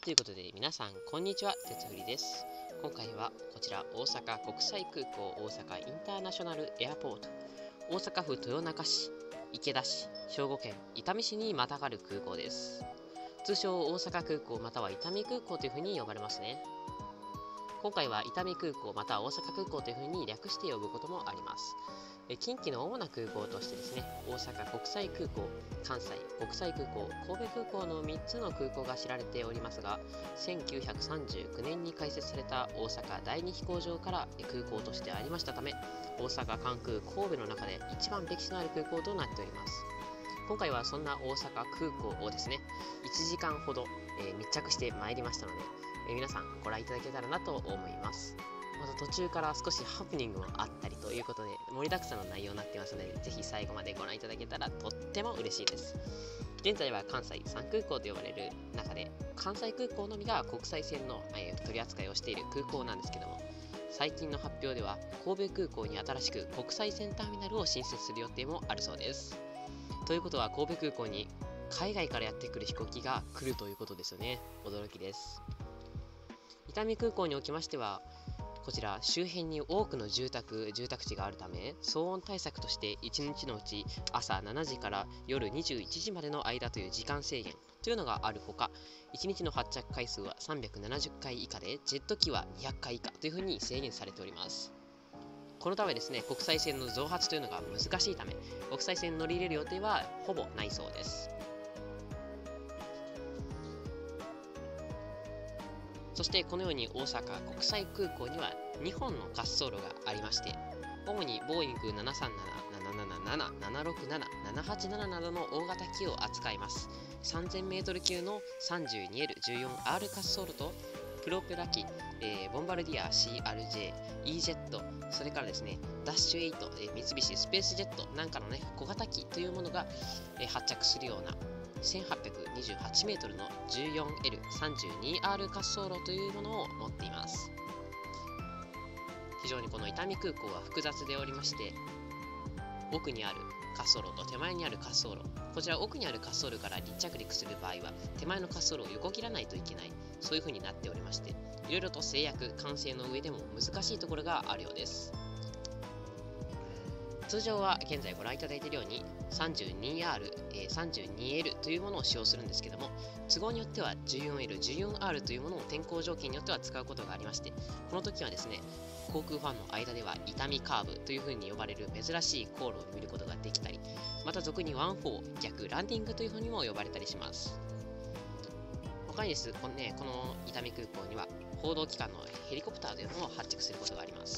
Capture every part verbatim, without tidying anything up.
ということで皆さんこんにちは、鉄振りです。今回はこちら大阪国際空港大阪インターナショナルエアポート、大阪府豊中市、池田市、兵庫県伊丹市にまたがる空港です。通称大阪空港または伊丹空港というふうに呼ばれますね。今回は伊丹空港または大阪空港というふうに略して呼ぶこともあります。近畿の主な空港としてですね、大阪国際空港、関西国際空港、神戸空港のみっつの空港が知られておりますが、せんきゅうひゃくさんじゅうきゅうねんに開設された大阪第二飛行場から空港としてありましたため、大阪関空神戸の中で一番歴史のある空港となっております。今回はそんな大阪空港をですね、いちじかんほど、えー、密着してまいりましたので、えー、皆さんご覧いただけたらなと思います。また途中から少しハプニングもあったりということで盛りだくさんの内容になっていますので、ぜひ最後までご覧いただけたらとっても嬉しいです。現在は関西三空港と呼ばれる中で、関西空港のみが国際線の、えー、取り扱いをしている空港なんですけども、最近の発表では神戸空港に新しく国際線ターミナルを新設する予定もあるそうです。ということは神戸空港に海外からやってくる飛行機が来るということですよね。驚きです。伊丹空港におきましては、こちら周辺に多くの住宅住宅地があるため、騒音対策としていちにちのうち朝しちじから夜にじゅういちじまでの間という時間制限というのがあるほか、いちにちの発着回数はさんびゃくななじゅっかい以下で、ジェット機はにひゃっかい以下というふうに制限されております。このためですね、国際線の増発というのが難しいため、国際線に乗り入れる予定はほぼないそうです。そしてこのように大阪国際空港にはにほんの滑走路がありまして、主にボーイングななさんなな、ななななな、ななろくなな、ななはちなななどの大型機を扱います。さんぜんメートル級の さんじゅうにエルじゅうよんアール 滑走路と、プロペラ機、えー、ボンバルディア シーアールジェー、イージェット、それからですね、ダッシュエイト、えー、三菱スペースジェットなんかのね、小型機というものが、えー、発着するようなせんはっぴゃくにじゅうはちメートルの じゅうよんエルさんじゅうにアール 滑走路というものを持っています。非常にこの伊丹空港は複雑でおりまして、奥にある滑走路と手前にある滑走路、こちら奥にある滑走路から離着陸する場合は手前の滑走路を横切らないといけない、そういう風になっておりまして、いろいろと制約管制の上でも難しいところがあるようです。通常は現在ご覧いただいているように さんじゅうにアール、えー、さんじゅうにエル というものを使用するんですけども、都合によっては じゅうよんエル、じゅうよんアール というものを天候条件によっては使うことがありまして、この時はですね、航空ファンの間では伊丹カーブというふうに呼ばれる珍しい航路を見ることができたり、また俗にワンフォー逆ランディングというふうにも呼ばれたりします。他にですこの、ね、この伊丹空港には報道機関のヘリコプターというのを発着することがあります。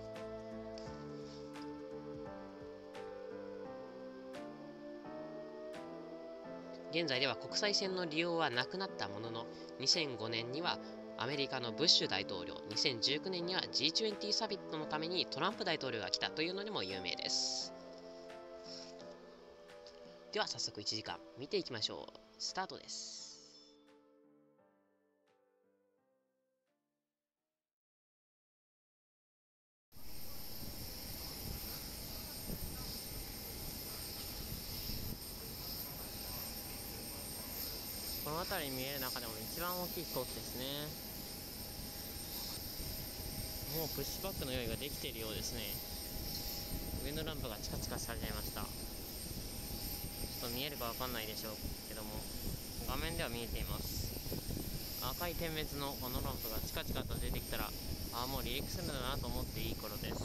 現在では国際線の利用はなくなったものの、にせんごねんにはアメリカのブッシュ大統領、にせんじゅうきゅうねんには ジーにじゅう サミットのためにトランプ大統領が来たというのでも有名です。では早速いちじかん見ていきましょう。スタートです。この辺りに見える中でも一番大きい飛行機ですね。もうプッシュバックの用意ができているようですね。上のランプがチカチカし始めました。ちょっと見えるかわかんないでしょうけども、画面では見えています。赤い点滅のこのランプがチカチカと出てきたら、ああもう離陸するんだなと思っていい頃です。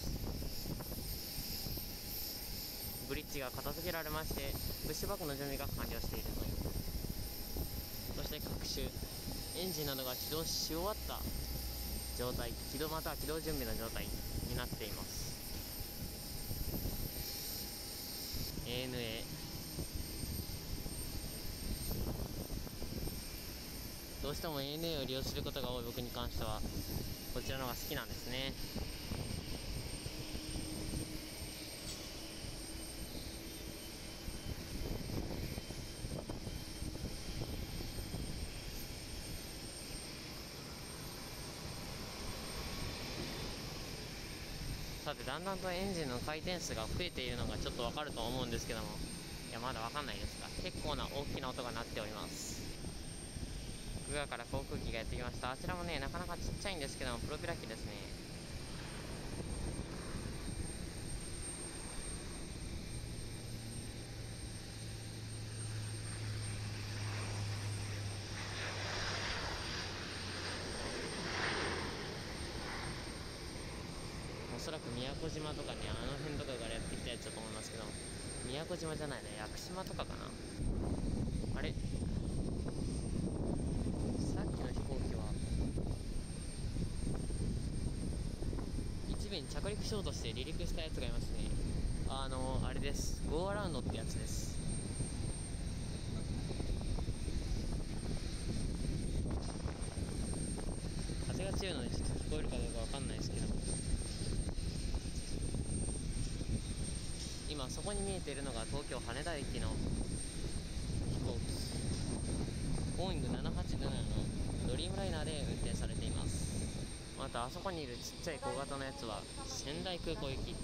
ブリッジが片付けられまして、プッシュバックの準備が完了しているという。そして各種エンジンなどが起動し終わった状態、起動または起動準備の状態になっています。 エーエヌエー どうしても エーエヌエー を利用することが多い僕に関してはこちらの方が好きなんですね。さてだんだんとエンジンの回転数が増えているのがちょっとわかると思うんですけども、いやまだわかんないですが、結構な大きな音が鳴っております。 側から航空機がやってきました。あちらもねなかなかちっちゃいんですけどもプロペラ機ですね。おそらく宮古島とかねあの辺とかからやってきたやつだと思いますけど、宮古島じゃないね、屋久島とかかな。あれ、さっきの飛行機は一部に着陸しようとして離陸したやつがいますね。あのあれです、ゴーアラウンドってやつです。風が強いのでちょっと聞こえるかどうかわかんないですけど、今そこに見えているのが東京羽田駅の飛行機、ボーイングななはちななのドリームライナーで運転されています。またあそこにいるちっちゃい小型のやつは仙台空港行き。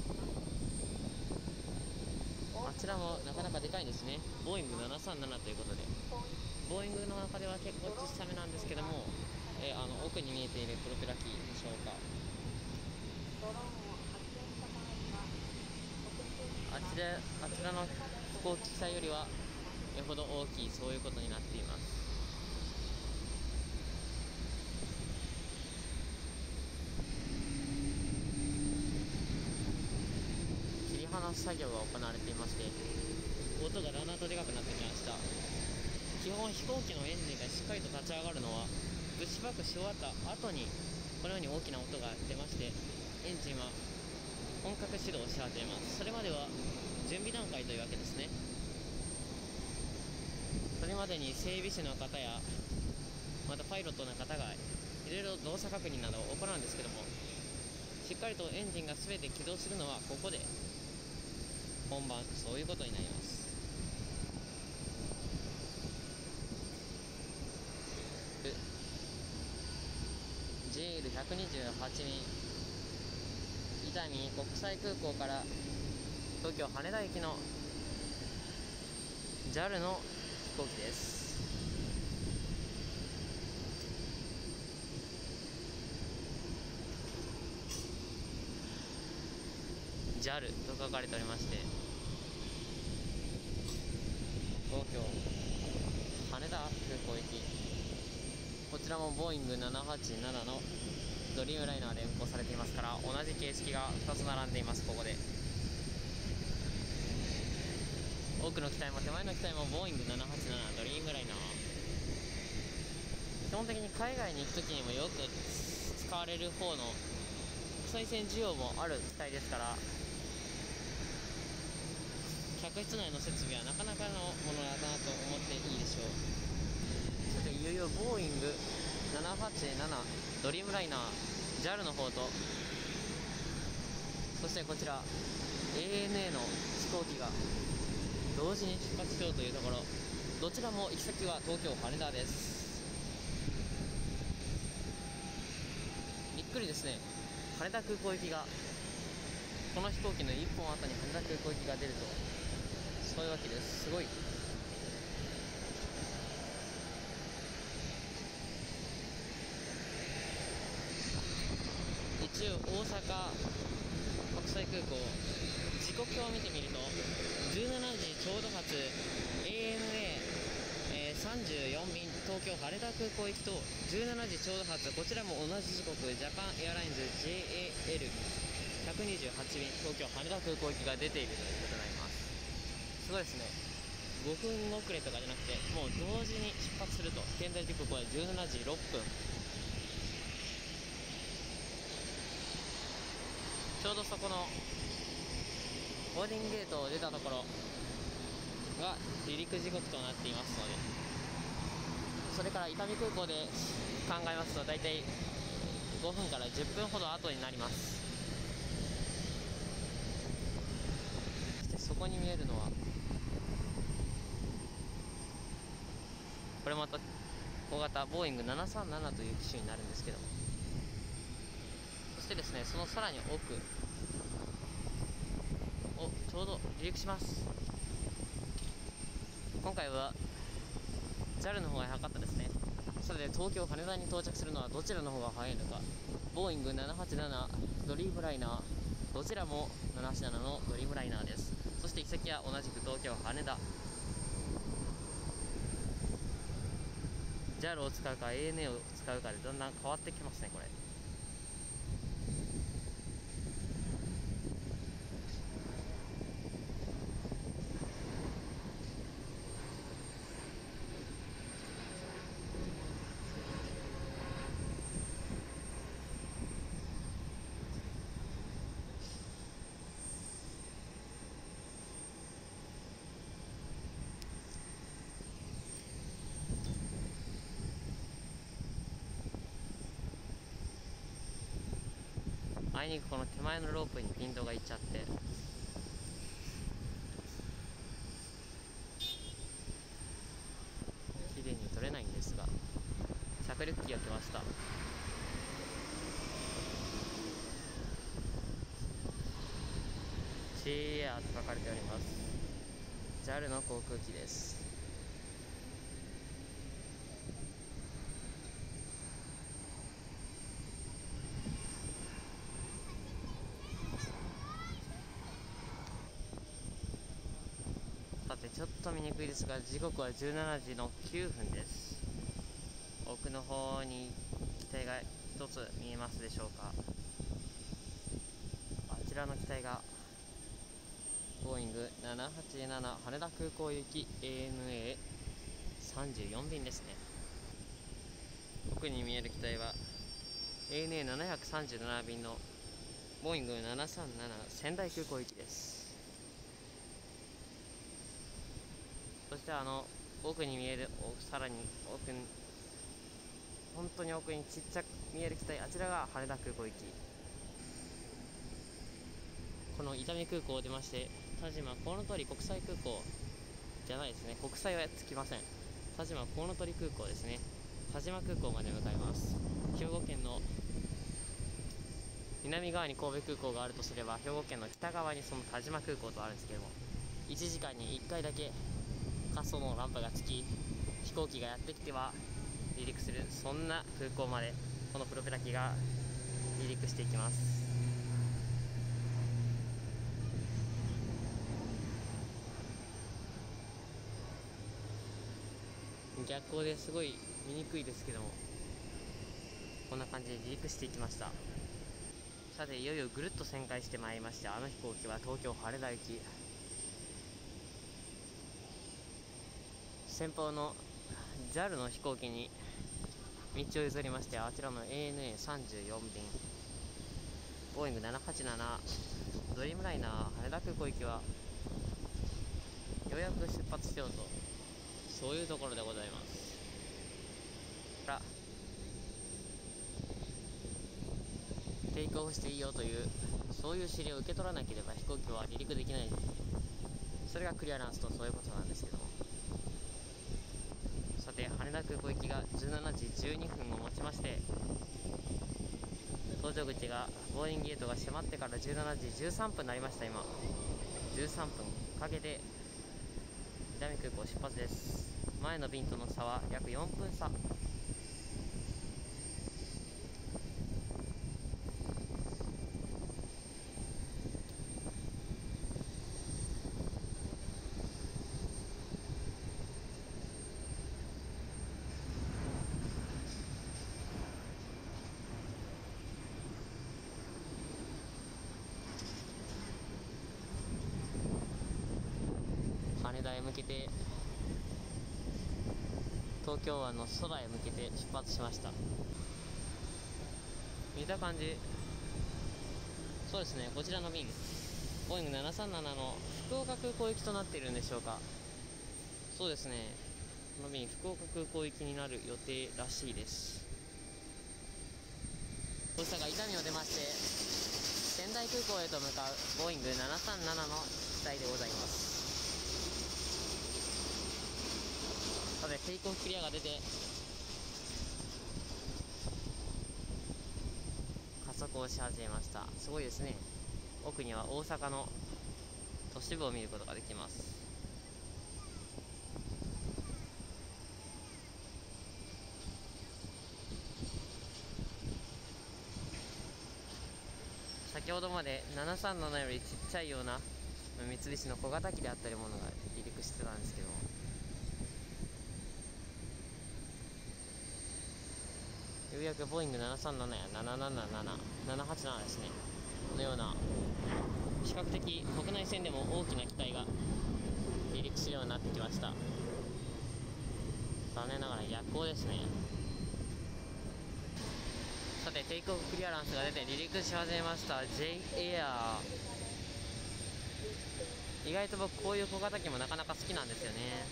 あちらもなかなかでかいんですね。ボーイングななさんななということで、ボーイングの中では結構小さめなんですけども、えー、あの奥に見えているプロペラ機でしょうか。あちらあちらの飛行機体よりはよほど大きい、そういうことになっています。切り離す作業が行われていまして、音がだんだんとでかくなってきました。基本飛行機のエンジンがしっかりと立ち上がるのはプッシュバックし終わった後にこのように大きな音が出まして、エンジンは本格始動し始めます。それまでは準備段階というわけですね。それまでに整備士の方やまたパイロットの方がいろいろ動作確認などを行うんですけども、しっかりとエンジンが全て起動するのはここで本番、そういうことになります。ジェイエルひゃくにじゅうはち 便伊丹国際空港から東京羽田行きの ジャル の飛行機です。ジャル と書かれておりまして、東京羽田空港行き、こちらもボーイングななはちななのドリームライナーで運航されていますから、同じ形式がふたつ並んでいます。ここで奥の機体も手前の機体もボーイングななはちななドリームライナー、基本的に海外に行く時にもよく使われる方の国際線需要もある機体ですから、客室内の設備はなかなかのものだなと思っていいでしょう。そしていよいよボーイングななはちななドリームライナー ジャル の方と、そしてこちら エーエヌエー の飛行機が同時に出発しようというところ、どちらも行き先は東京羽田です。びっくりですね、羽田空港行きがこの飛行機のいっぽん後に羽田空港行きが出ると、そういうわけです。すごい。一応大阪国際空港時刻表を見てみるとじゅうしちじちょうど発 エーエヌエーさんじゅうよん 便東京羽田空港行きとじゅうしちじちょうど発、こちらも同じ時刻ジャパンエアラインズ ジェイエーエルひゃくにじゅうはち 便東京羽田空港行きが出ているということになります。すごいですね。ごふん遅れとかじゃなくてもう同時に出発すると。現在時刻はじゅうしちじろっぷん、ちょうどそこのボーディングゲートを出たところが離陸時刻となっていますので、それから伊丹空港で考えますと大体ごふんからじゅっぷんほど後になります。そしてそこに見えるのはこれまた小型ボーイングななさんななという機種になるんですけども、そしてですね、そのさらに奥おちょうど離陸します。今回は ジャル の方が早かったですね。 さて東京羽田に到着するのはどちらの方が早いのか。ボーイングななはちななドリームライナー、どちらもななはちななのドリームライナーです。そして行き先は同じく東京羽田。 ジャル を使うか エーエヌエー を使うかでだんだん変わってきますねこれ。あいにくこの手前のロープにピントがいっちゃって綺麗に取れないんですが、着陸機が来ました。 シー エアと書かれております。 ジャル の航空機です。さてちょっと見にくいですが、時刻はじゅうしちじのきゅうふんです。奥の方に機体が一つ見えますでしょうか。あちらの機体がボーイングななはちなな羽田空港行き エーエヌエーさんじゅうよん 便ですね。奥に見える機体は エーエヌエーななさんなな 便のボーイングななさんなな仙台空港行きです。そしてあの奥に見える、さらに奥に本当に奥にちっちゃく見える機体、あちらが羽田空港行き。この伊丹空港を出まして田島コウノトリ国際空港じゃないですね、国際はつきません。田島コウノトリ空港ですね。田島空港まで向かいます。兵庫県の南側に神戸空港があるとすれば、兵庫県の北側にその田島空港とあるんですけども、いちじかんにいっかいだけ滑走のランプがつき、飛行機がやってきては離陸する、そんな空港までこのプロペラ機が離陸していきます。逆光ですごい見にくいですけども、こんな感じで離陸していきました。さていよいよぐるっと旋回してまいりまして、あの飛行機は東京羽田行き。先方の ジャル の飛行機に道を譲りまして、あちらの エーエヌエーさんじゅうよん 便ボーイングななはちななドリームライナー羽田空港行きはようやく出発しようと、そういうところでございます。テイクオフしていいよという、そういう指令を受け取らなければ飛行機は離陸できない。それがクリアランスと、そういうことなんですけども、さて羽田空港行きがじゅうしちじじゅうにふんをもちまして、搭乗口がボーイングゲートが閉まってからじゅうしちじじゅうさんぷんになりました。今じゅうさんぷんかけて伊丹空港出発です。前の便との差は約よんぷん差。羽田へ向けて、東京湾の空へ向けて出発しました。見た感じ、そうですね、こちらの便ボーイングななさんななの福岡空港行きとなっているんでしょうか。そうですね、この便福岡空港行きになる予定らしいです。大阪伊丹を出まして仙台空港へと向かうボーイングななさんななの機体でございます。さてテイクオフクリアが出て加速をし始めました。すごいですね。奥には大阪の都市部を見ることができます。 先ほどまでななさんななよりちっちゃいような三菱の小型機であったりものが離陸してたんですけども、ようやくボーイングななさんななやななななな、ななはちななですねのような比較的国内線でも大きな機体が離陸するようになってきました。残念ながら逆光ですね。さてテイクオフクリアランスが出て離陸し始めました。 ジェイ エアー、意外と僕こういう小型機もなかなか好きなんですよね。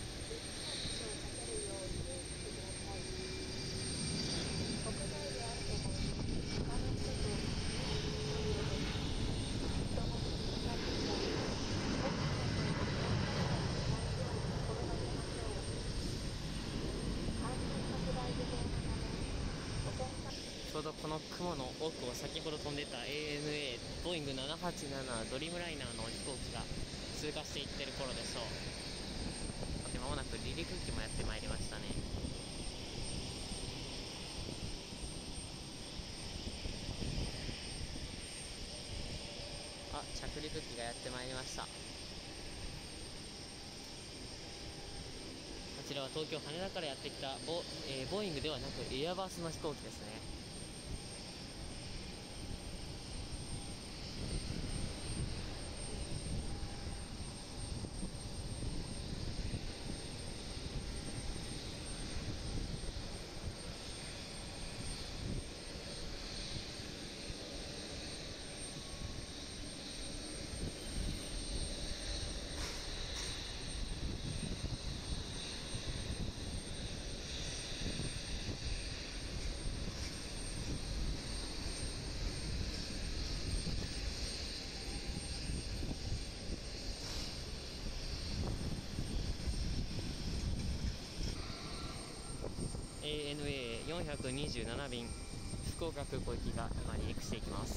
ちょうどこの雲の奥を先ほど飛んでいた エーエヌエー ボーイングななはちななドリームライナーの飛行機が通過していってる頃でしょう。さて間もなく離陸機もやってまいりましたね。あ、着陸機がやってまいりました。こちらは東京羽田からやってきたボ、えー、ボーイングではなくエアバスの飛行機ですね。エーエヌエーよんひゃくにじゅうなな 便福岡空港行きが今離陸していきます。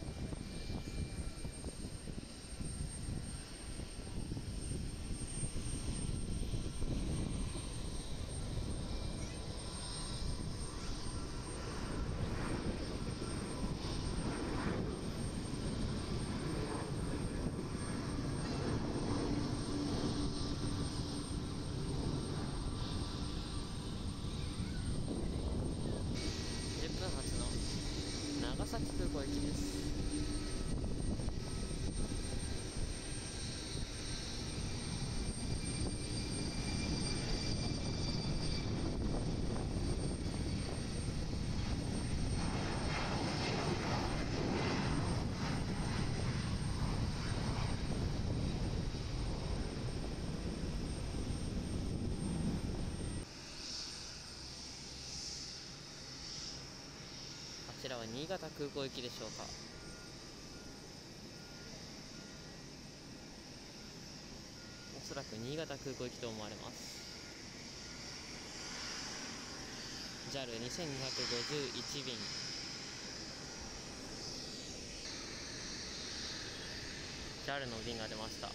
じゅっぷん発の長崎空港行きです。こちらは新潟空港行きでしょうか。おそらく新潟空港行きと思われます。 ジャルにせんにひゃくごじゅういち 便、ジャル の便が出ました。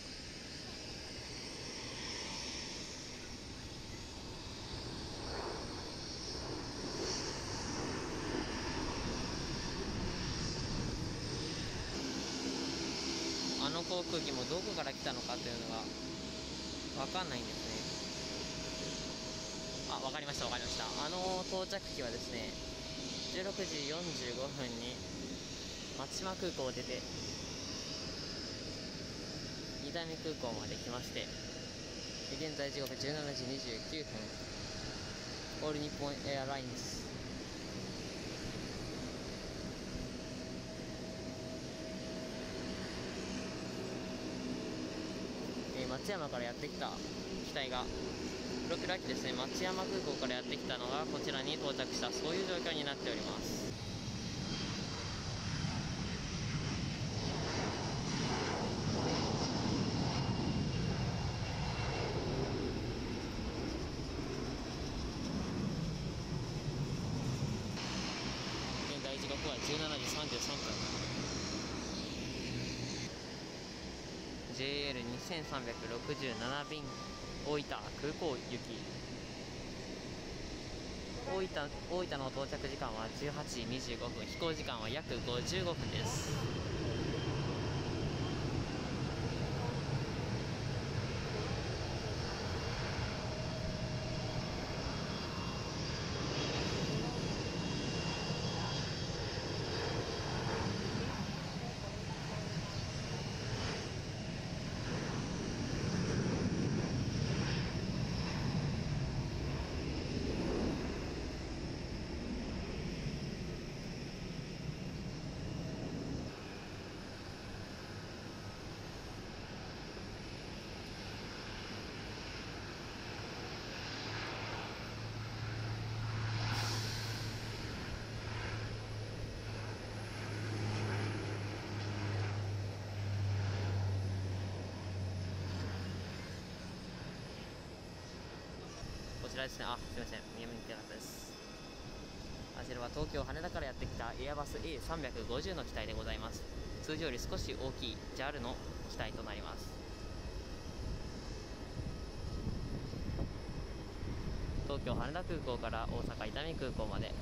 あの航空機もどこから来たのかというのが分かんないんですね。あ、分かりました分かりました。あの到着機はですねじゅうろくじよんじゅうごふんに松島空港を出てにだいめ空港まで来まして、現在時刻じゅうしちじにじゅうきゅうふん、オール日本エアラインズ松山からやってきた機体がプロペラ機ですね、松山空港からやってきたのがこちらに到着した、そういう状況になっております。現在時刻はじゅうしちじさんじゅうさんぷん、ジェイエルにせんさんびゃくろくじゅうなな 便大分空港行き。 大分大分の到着時間はじゅうはちじにじゅうごふん、飛行時間は約ごじゅうごふんです。こちらですね。あ、すみません、見えなかったです。あちらは東京羽田からやってきたエアバス エーさんびゃくごじゅう の機体でございます。通常より少し大きい ジャール の機体となります。東京羽田空港から大阪伊丹空港まで。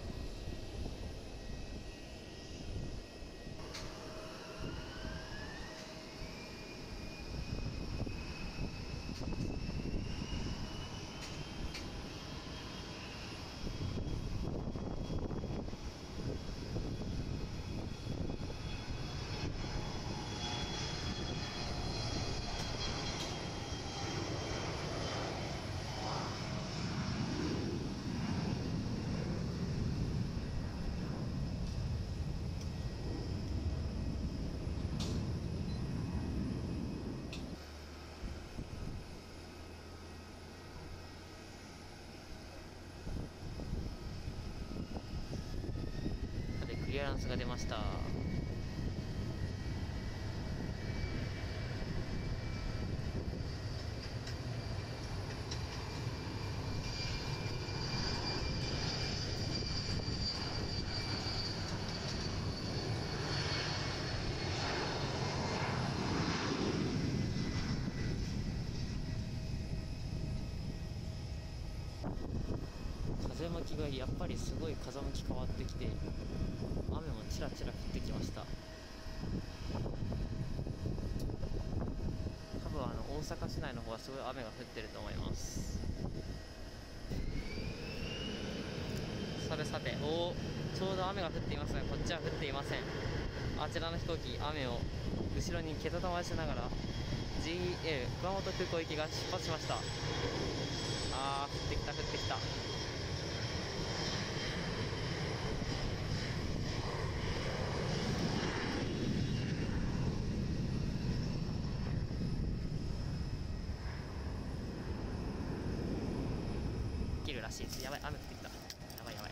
クリアランスが出ました。風向きがやっぱりすごい風向き変わってきて、雨もちらちら降ってきました。多分あの大阪市内の方はすごい雨が降ってると思います。さてさて、おお、ちょうど雨が降っていますが、こっちは降っていません。あちらの飛行機、雨を後ろにけたたましながら ジーイーエル 熊本空港行きが出発しました。あー、降ってきた降ってきた。切るらしいです。やばい、雨降ってきた。やばいやばい。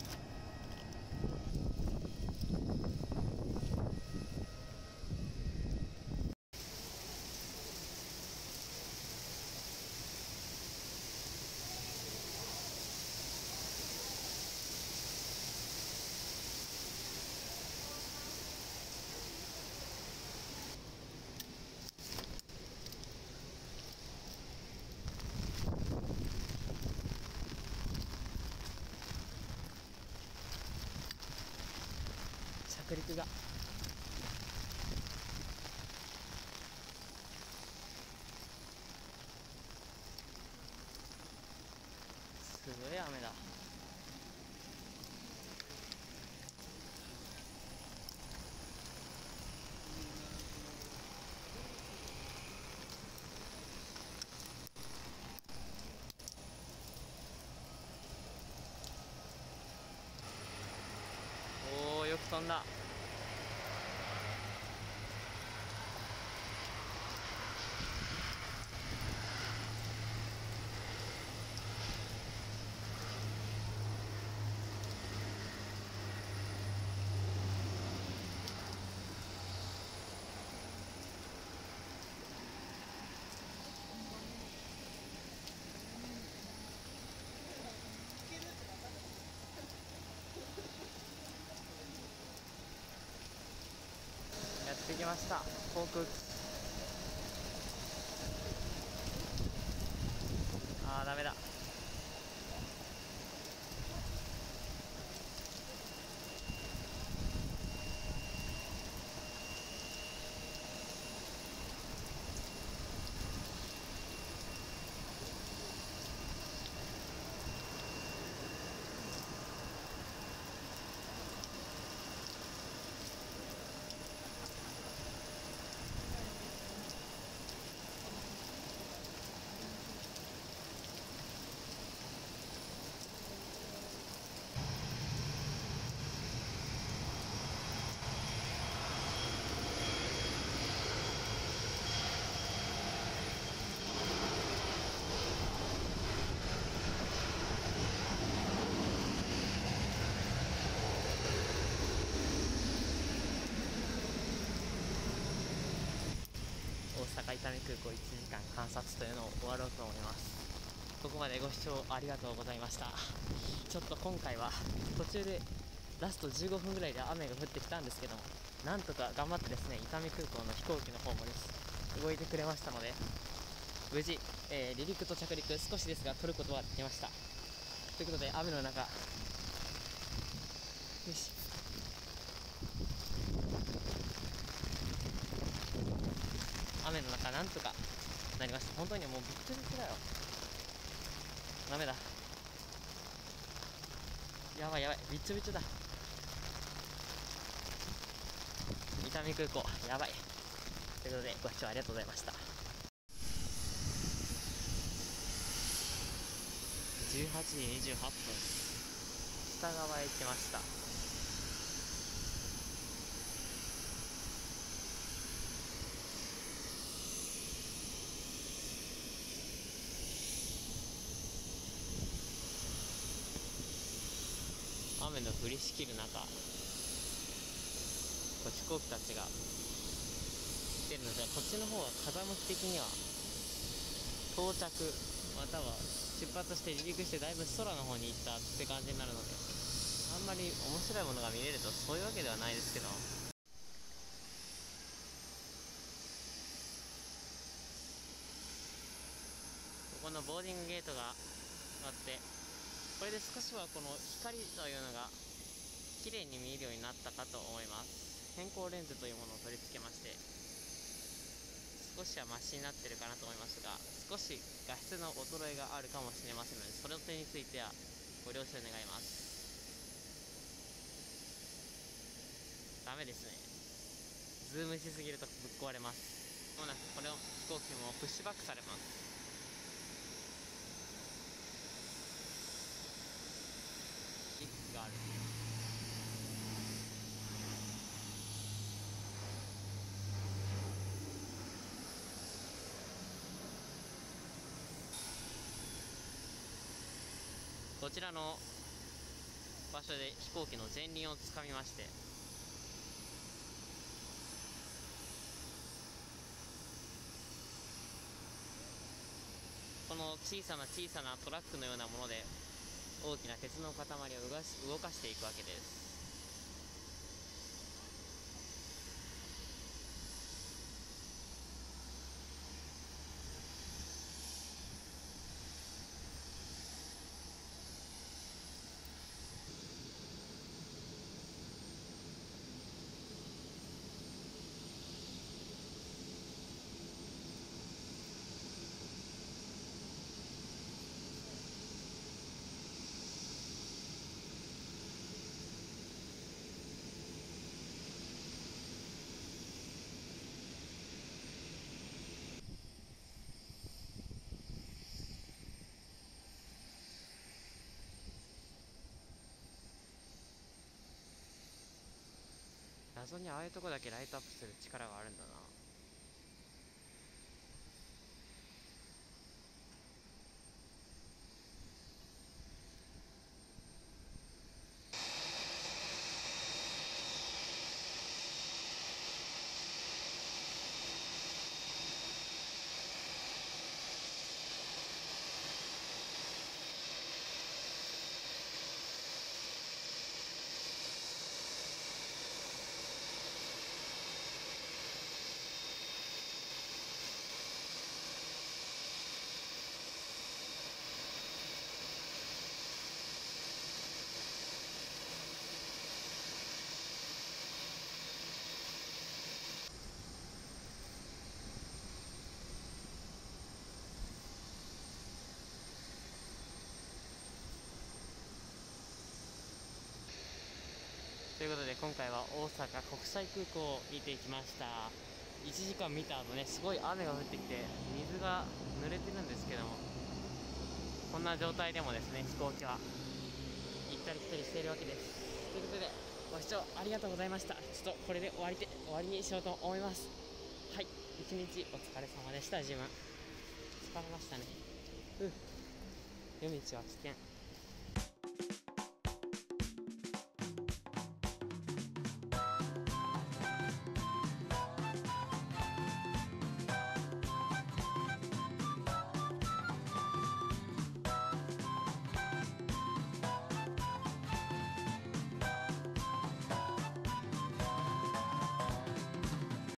着陸がすごい雨だ。おー、よく飛んだ。やってきました、航空機。あー、ダメだ。 伊丹空港いちじかん観察というのを終わろうと思います。ここまでご視聴ありがとうございました。ちょっと今回は途中でラストじゅうごふんぐらいで雨が降ってきたんですけども、なんとか頑張ってですね、伊丹空港の飛行機の方もです動いてくれましたので、無事、えー、離陸と着陸少しですが取ることはできました。ということで雨の中、よし、雨の中なんとかなりました。本当にもうびっくりするだよ。ダメだ、やばいやばい、びっちょびちょだ。伊丹空港やばい。ということでご視聴ありがとうございました。じゅうはちじにじゅうはっぷん、北側へ来ました。雨の降りしきる中、飛行機たちが来てるので、こっちの方は風向き的には到着または出発して離陸してだいぶ空の方に行ったって感じになるので、あんまり面白いものが見れるとそういうわけではないですけど、ここのボーディングゲートがあって、これで少しはこの光というのが綺麗に見えるようになったかと思います。偏光レンズというものを取り付けまして、少しはマシになってるかなと思いますが、少し画質の衰えがあるかもしれませんので、その点についてはご了承願います。ダメですね、ズームしすぎるとぶっ壊れます。まもなくこれを飛行機もプッシュバックされます。リスクがある。こちらの場所で飛行機の前輪をつかみまして、この小さな小さなトラックのようなもので大きな鉄の塊を動かし動かしていくわけです。謎にああいうとこだけライトアップする力があるんだな。ということで今回は大阪国際空港を見ていきました。いちじかん見た後ね、すごい雨が降ってきて水が濡れてるんですけども、こんな状態でもですね、飛行機は行ったり来たりしているわけです。ということでご視聴ありがとうございました。ちょっとこれで終わりて終わりにしようと思います。はい、一日お疲れ様でした。自分疲れましたね。うん、夜道は危険。